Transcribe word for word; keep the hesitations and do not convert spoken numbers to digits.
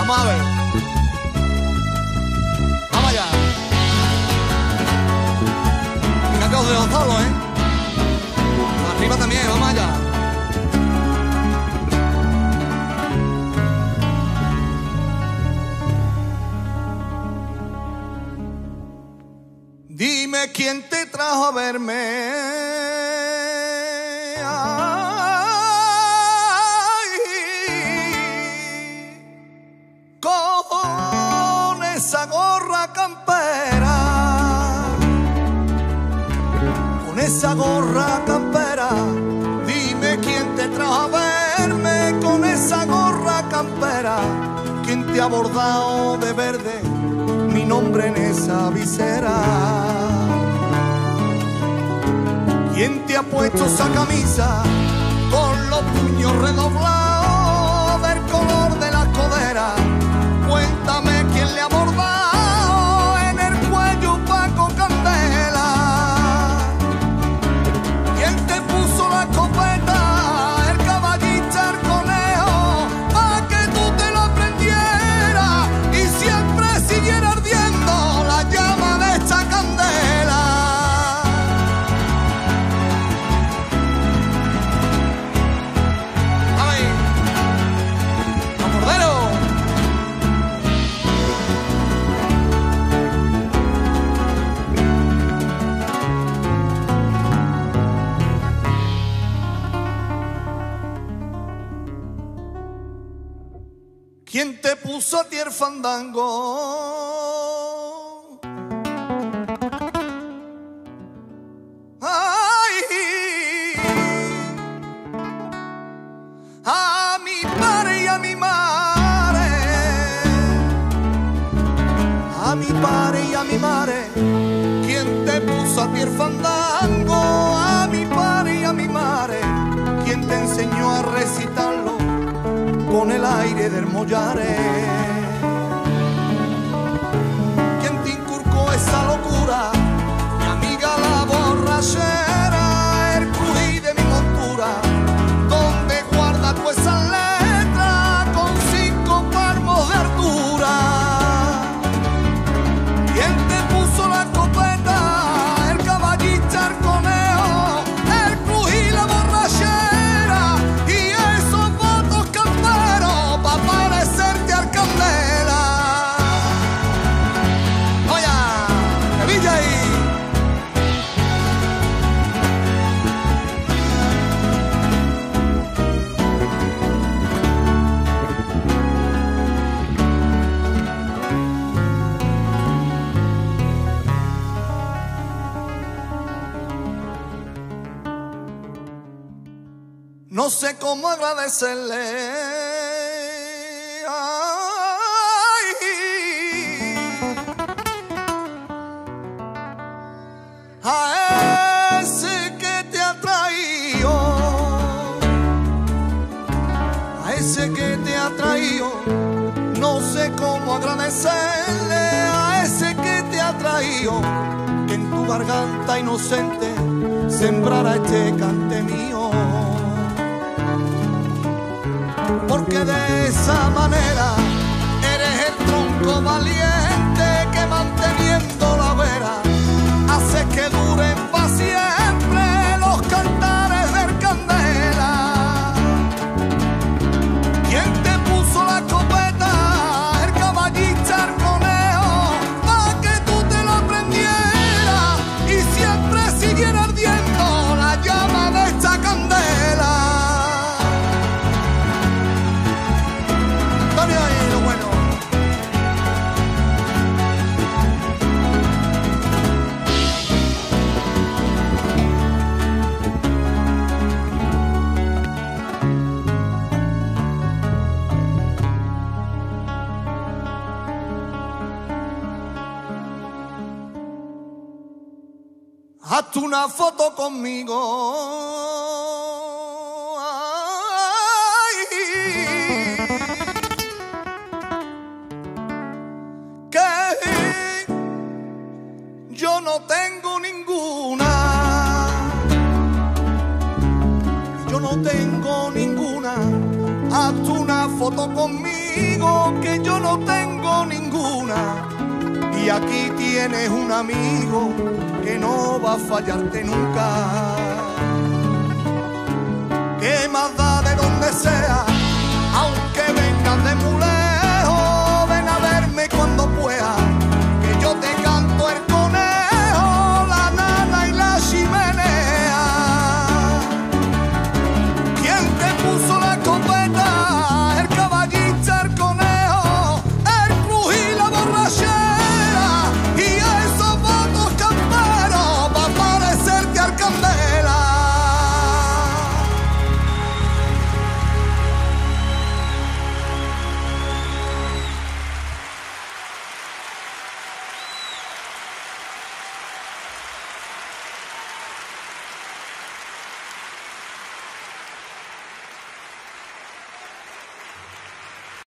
Vamos a ver. Vamos allá. Mira que os dejo solo, ¿eh? Arriba también, vamos allá. Dime quién te trajo a verme. Ay, con esa gorra campera, con esa gorra campera. Dime quién te trajo a verme con esa gorra campera. ¿Quién te ha bordado de verde mi nombre en esa visera? ¿Quién te ha puesto esa camisa con los puños redoblados del color de las coderas? Cuéntame quién le ha bordado en el cuello Paco Candela. ¿Quién te puso la escopeta, el caballista, el conejo, pa' que tú te lo aprendieras y siempre siguiera ardiendo la llama de esta candela? ¡Ay! ¡A Cordero! ¿Quién te puso a ti el fandango? Ay, a mi padre y a mi madre, a mi padre y a mi madre. ¿Quién te puso a ti el fandango? A mi padre y a mi madre. ¿Quién te enseñó a recitarlo con el aire del Mollare? ¿Quién te inculcó esa locura? Mi amiga la borrachera, el crujir de mi montura. ¿Dónde guardas tú esas letras con cinco palmos de altura? ¿Quién te puso la escopeta, el caballista, el conejo, el crujir, la borrachera y esos votos camperos pa' parecerte al Candela? Oye, que villa ahí. No sé cómo agradecerle ay, a ese que te ha traído, a ese que te ha traído. No sé cómo agradecerle a ese que te ha traído, que en tu garganta inocente sembrara este cante mío. Porque de esa manera eres el tronco valiente que manteniendo la vera hace que duren para siempre los cantares del Candela. ¿Quién te puso la escopeta, el caballista, el conejo, pa' que tú te lo aprendieras y siempre siguiera ardiendo la llama de esta candela? Ahí lo bueno. Hazte una foto conmigo. Yo no tengo ninguna, yo no tengo ninguna. Hazte una foto conmigo. digo que yo no tengo ninguna, y aquí tienes un amigo que no va a fallarte nunca. ¿Qué más da de donde sea? Aunque